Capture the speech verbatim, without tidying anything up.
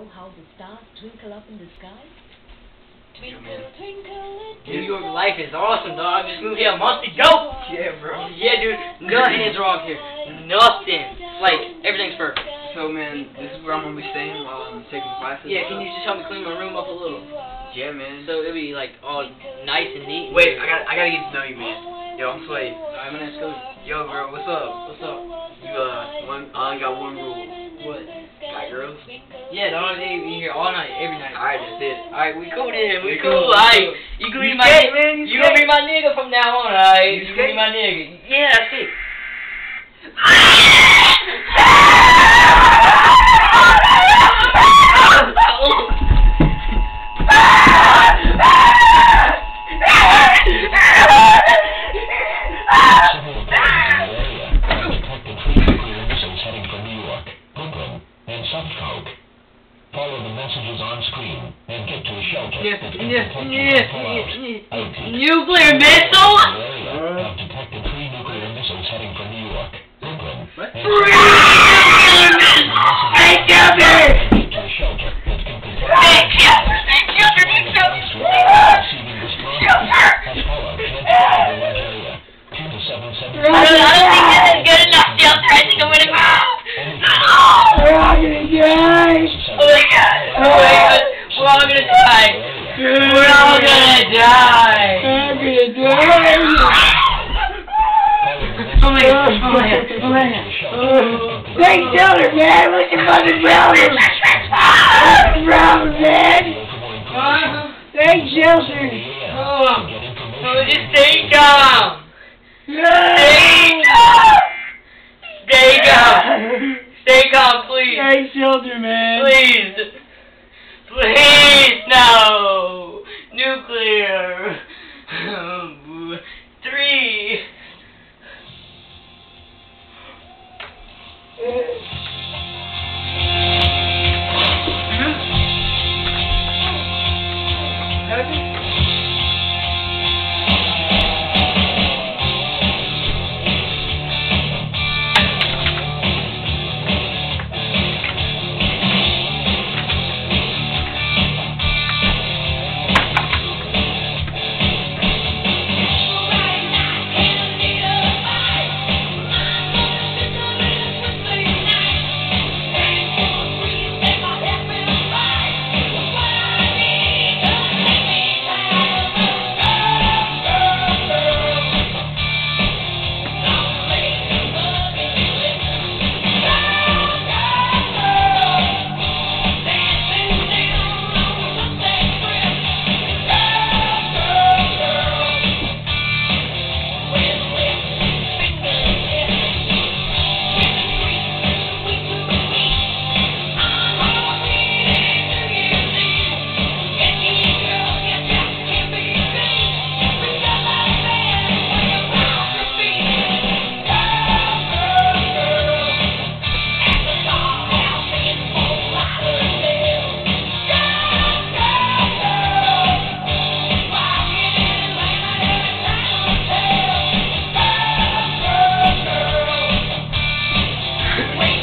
know how the stars twinkle up in the sky? Twinkle, Yeah, twinkle, New York life is awesome, dog. Just moved here a month ago. Yeah, bro. Yeah, dude. Nothing is wrong here. Nothing. Like, everything's perfect. So, man, this is where I'm gonna be staying while I'm taking classes. Yeah, can you just help me clean my room up a little? Yeah, man. So it'll be, like, all nice and neat. Wait, I gotta, I gotta get to know you, man. Yo, I'm Slade. I'm gonna ask Cody. Yo, bro, what's up? What's up? You, uh, one, I only got one rule. What? Got girls? Yeah, dog. They be here all night, every night. Alright, that's it. Alright, we cool then. We We cool. cool. Alright, you can be You my skate, nigga. man, you You gonna skate. be my nigga from now on, alright? You You gonna be skate? my nigga. Yeah, that's it. Follow the messages on screen and get to a shelter. Yes, that's yes, been yes, detected yes, by yes. Outreach. Nuclear missile? Have detected three nuclear missiles heading for New York, Brooklyn, What? and Three nuclear missiles! They killed me! get to a shelter that's been confirmed. They killed me! They killed me! They killed me! Receiving response. Shelter! Has followed transfer over one area. Two to seven seven. I don't, I don't think this is good enough, shelter. I think I'm gonna go. No! We're all gonna die! Oh my god! Oh my god! We're all gonna die! We're all gonna die! I'm gonna die! Oh my god! Oh my god! Oh my god! Take shelter, man! What's your fucking problem? What's your problem, man? Take shelter! Oh, oh, just stay calm! No! Stay calm! Stay calm! Stay calm, please! Take shelter, man! Please! Please, no! Nuclear! Three! Wait.